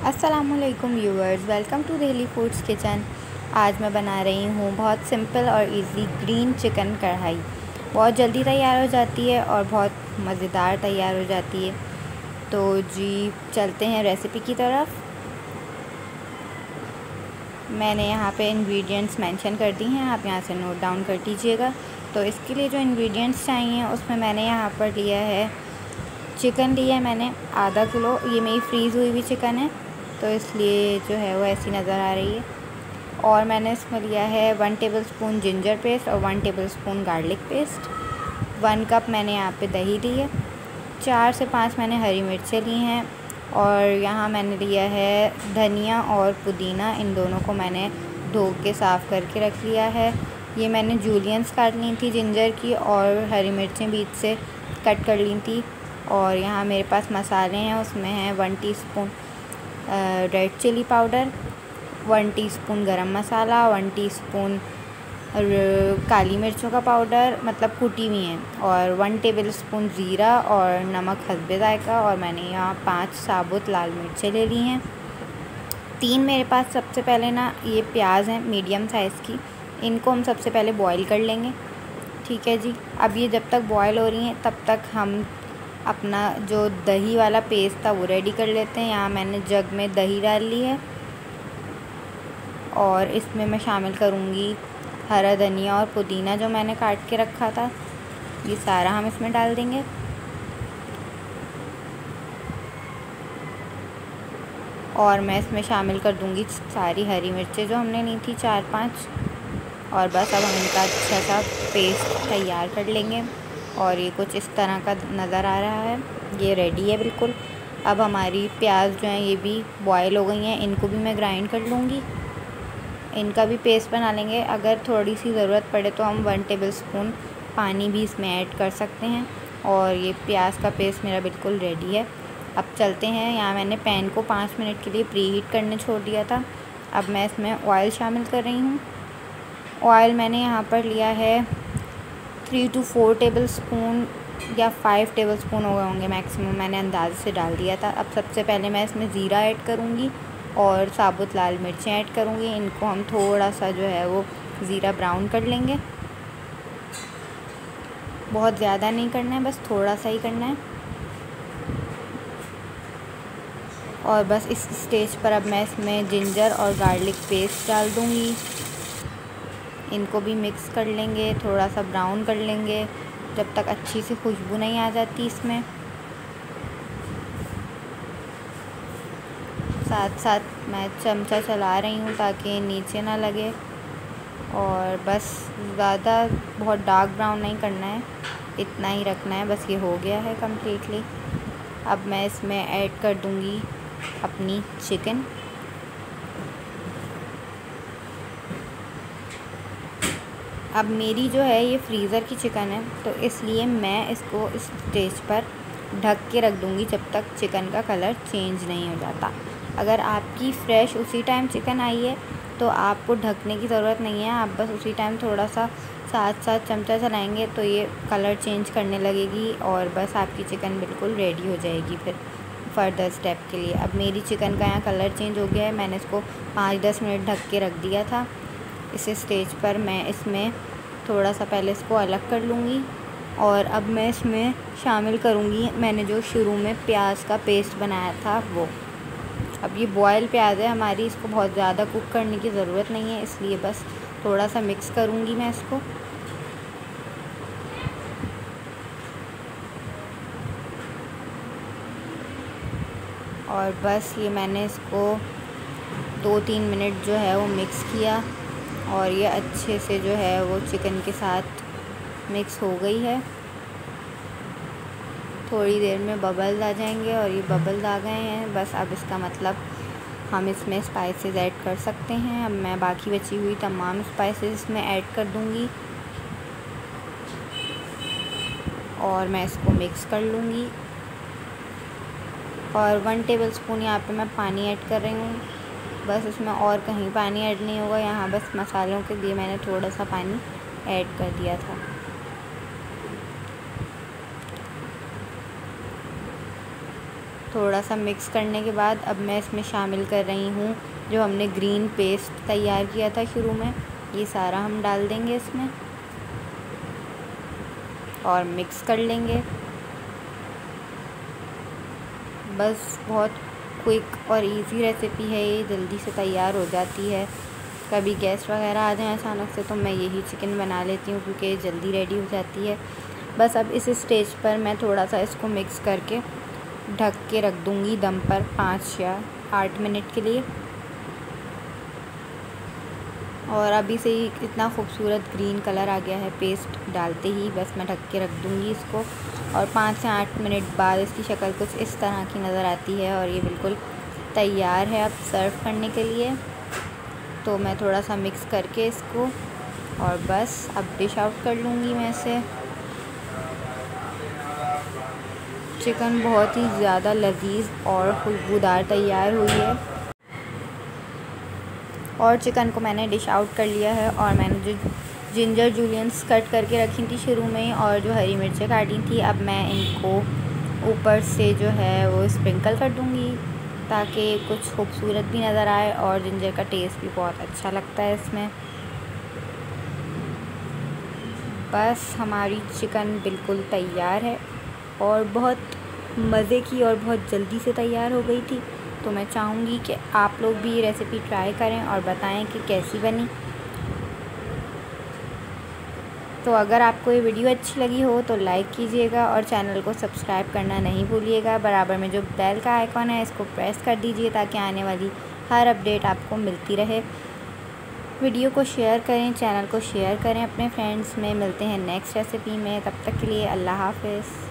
अस्सलामुअलैकुम viewers, welcome to daily foods kitchen. आज मैं बना रही हूँ बहुत सिंपल और इजी ग्रीन चिकन कढ़ाई। बहुत जल्दी तैयार हो जाती है और बहुत मज़ेदार तैयार हो जाती है। तो जी चलते हैं रेसिपी की तरफ। मैंने यहाँ पे इंग्रेडिएंट्स मेंशन कर दी हैं, आप यहाँ से नोट डाउन कर दीजिएगा। तो इसके लिए जो इंग्रेडिएंट्स चाहिए उसमें मैंने यहाँ पर लिया है चिकन लिया है मैंने आधा किलो। ये मेरी फ्रीज़ हुई हुई चिकन है तो इसलिए जो है वो ऐसी नज़र आ रही है। और मैंने इसमें लिया है 1 टेबलस्पून जिंजर पेस्ट और 1 टेबलस्पून गार्लिक पेस्ट। 1 कप मैंने यहाँ पे दही ली है। 4 से 5 मैंने हरी मिर्चें ली हैं। और यहाँ मैंने लिया है धनिया और पुदीना, इन दोनों को मैंने धो के साफ़ करके रख लिया है। ये मैंने जूलियंस काट ली थी जिंजर की, और हरी मिर्चें बीच से कट कर ली थी। और यहाँ मेरे पास मसाले हैं, उसमें है 1 teaspoon red chilli powder, 1 teaspoon garam masala, 1 teaspoon काली मिर्चों का पाउडर मतलब कुटी हुई हैं, और 1 टेबलस्पून ज़ीरा और नमक हस्बे ज़ायक़ा। और मैंने यहाँ 5 साबुत लाल मिर्चें ले ली हैं। 3 मेरे पास सबसे पहले ना ये प्याज हैं मीडियम साइज़ की, इनको हम सबसे पहले बॉईल कर लेंगे। ठीक है जी। अब ये जब तक बॉईल हो रही हैं तब तक हम अपना जो दही वाला पेस्ट था वो रेडी कर लेते हैं। यहाँ मैंने जग में दही डाल ली है और इसमें मैं शामिल करूँगी हरा धनिया और पुदीना जो मैंने काट के रखा था, ये सारा हम इसमें डाल देंगे। और मैं इसमें शामिल कर दूँगी सारी हरी मिर्चें जो हमने ली थी 4-5। और बस अब हम इनका अच्छा सा पेस्ट तैयार कर लेंगे। और ये कुछ इस तरह का नज़र आ रहा है, ये रेडी है बिल्कुल। अब हमारी प्याज जो हैं ये भी बॉयल हो गई हैं, इनको भी मैं ग्राइंड कर लूँगी, इनका भी पेस्ट बना लेंगे। अगर थोड़ी सी ज़रूरत पड़े तो हम 1 टेबलस्पून पानी भी इसमें ऐड कर सकते हैं। और ये प्याज का पेस्ट मेरा बिल्कुल रेडी है। अब चलते हैं, यहाँ मैंने पैन को 5 मिनट के लिए प्री हीट करने छोड़ दिया था। अब मैं इसमें ऑयल शामिल कर रही हूँ। ऑयल मैंने यहाँ पर लिया है 3 to 4 टेबलस्पून या 5 टेबलस्पून हो गए होंगे मैक्सिमम, मैंने अंदाज़े से डाल दिया था। अब सबसे पहले मैं इसमें ज़ीरा ऐड करूँगी और साबुत लाल मिर्चें ऐड करूँगी। इनको हम थोड़ा सा जो है वो ज़ीरा ब्राउन कर लेंगे, बहुत ज़्यादा नहीं करना है, बस थोड़ा सा ही करना है। और बस इस स्टेज पर अब मैं इसमें जिंजर और गार्लिक पेस्ट डाल दूँगी, इनको भी मिक्स कर लेंगे, थोड़ा सा ब्राउन कर लेंगे जब तक अच्छी सी खुशबू नहीं आ जाती इसमें। साथ साथ मैं चमचा चला रही हूँ ताकि नीचे ना लगे। और बस ज़्यादा बहुत डार्क ब्राउन नहीं करना है, इतना ही रखना है, बस ये हो गया है कम्प्लीटली। अब मैं इसमें ऐड कर दूँगी अपनी चिकन। अब मेरी जो है ये फ्रीज़र की चिकन है तो इसलिए मैं इसको इस स्टेज पर ढक के रख दूँगी जब तक चिकन का कलर चेंज नहीं हो जाता। अगर आपकी फ़्रेश उसी टाइम चिकन आई है तो आपको ढकने की ज़रूरत नहीं है, आप बस उसी टाइम थोड़ा सा साथ साथ चमचा चलाएँगे तो ये कलर चेंज करने लगेगी और बस आपकी चिकन बिल्कुल रेडी हो जाएगी फिर फर्दर स्टेप के लिए। अब मेरी चिकन का यहाँ कलर चेंज हो गया है, मैंने इसको 5-10 मिनट ढक के रख दिया था। इस स्टेज पर मैं इसमें थोड़ा सा पहले इसको अलग कर लूँगी और अब मैं इसमें शामिल करूँगी मैंने जो शुरू में प्याज का पेस्ट बनाया था वो। अब ये बॉयल प्याज है हमारी, इसको बहुत ज़्यादा कुक करने की ज़रूरत नहीं है, इसलिए बस थोड़ा सा मिक्स करूँगी मैं इसको। और बस ये मैंने इसको 2-3 मिनट जो है वो मिक्स किया और ये अच्छे से जो है वो चिकन के साथ मिक्स हो गई है। थोड़ी देर में बबल्स आ जाएंगे और ये बबल्स आ गए हैं, बस अब इसका मतलब हम इसमें स्पाइसेस ऐड कर सकते हैं। अब मैं बाकी बची हुई तमाम स्पाइसेस इसमें ऐड कर दूंगी और मैं इसको मिक्स कर लूँगी। और 1 टेबलस्पून यहाँ पे मैं पानी ऐड कर रही हूँ, बस इसमें और कहीं पानी ऐड नहीं होगा, यहाँ बस मसालों के लिए मैंने थोड़ा सा पानी ऐड कर दिया था। थोड़ा सा मिक्स करने के बाद अब मैं इसमें शामिल कर रही हूँ जो हमने ग्रीन पेस्ट तैयार किया था शुरू में, ये सारा हम डाल देंगे इसमें और मिक्स कर लेंगे। बस बहुत क्विक और इजी रेसिपी है, ये जल्दी से तैयार हो जाती है। कभी गेस्ट वगैरह आ जाएं अचानक से तो मैं यही चिकन बना लेती हूँ क्योंकि जल्दी रेडी हो जाती है। बस अब इस स्टेज पर मैं थोड़ा सा इसको मिक्स करके ढक के रख दूँगी दम पर 5 या 8 मिनट के लिए। और अभी से ही इतना खूबसूरत ग्रीन कलर आ गया है पेस्ट डालते ही। बस मैं ढक के रख दूँगी इसको और 5 से 8 मिनट बाद इसकी शक्ल कुछ इस तरह की नज़र आती है और ये बिल्कुल तैयार है अब सर्व करने के लिए। तो मैं थोड़ा सा मिक्स करके इसको और बस अब डिश आउट कर लूँगी मैं इसे। चिकन बहुत ही ज़्यादा लजीज और खुशबूदार तैयार हुई है। और चिकन को मैंने डिश आउट कर लिया है और मैंने जो जिंजर जूलियंस कट करके रखी थी शुरू में और जो हरी मिर्चें काटी थी, अब मैं इनको ऊपर से जो है वो स्प्रिंकल कर दूँगी ताकि कुछ खूबसूरत भी नज़र आए और जिंजर का टेस्ट भी बहुत अच्छा लगता है इसमें। बस हमारी चिकन बिल्कुल तैयार है और बहुत मज़े की और बहुत जल्दी से तैयार हो गई थी। तो मैं चाहूँगी कि आप लोग भी ये रेसिपी ट्राई करें और बताएं कि कैसी बनी। तो अगर आपको ये वीडियो अच्छी लगी हो तो लाइक कीजिएगा और चैनल को सब्सक्राइब करना नहीं भूलिएगा। बराबर में जो बेल का आइकॉन है इसको प्रेस कर दीजिए ताकि आने वाली हर अपडेट आपको मिलती रहे। वीडियो को शेयर करें, चैनल को शेयर करें अपने फ्रेंड्स में। मिलते हैं नेक्स्ट रेसिपी में, तब तक के लिए अल्लाह हाफ़िज़।